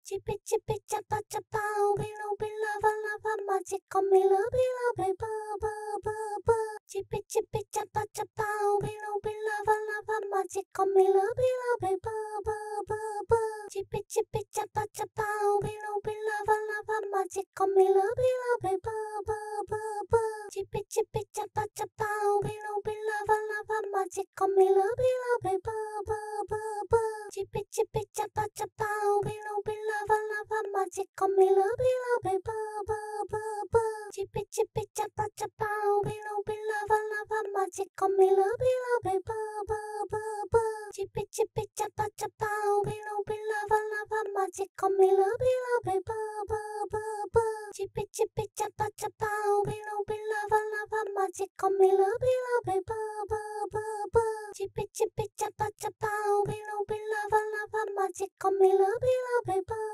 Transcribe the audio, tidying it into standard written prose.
Chippy chippy chapa chapa, willow lava lava magic on me love boo. Chippy chippy chapa chapa, willow lava lava magic on me love boo. Chippy chippy chapa chapa, willow lava lava magic on me love boo. Chippy chippy chapa chapa, willow lava lava magic on me love boo. Chippy chippy chapa chapa, willow lava lava magic on me love boo. Chippy chippy chapa chapa, willow lava lava magic on me love boo. Chippy chippy chapa chapa, willow lava lava magic on me love boo. Chippy chippy chapa chapa, willow lava lava magic on me love boo. Chippy chippy chapa chapa, willow lava lava magic on me love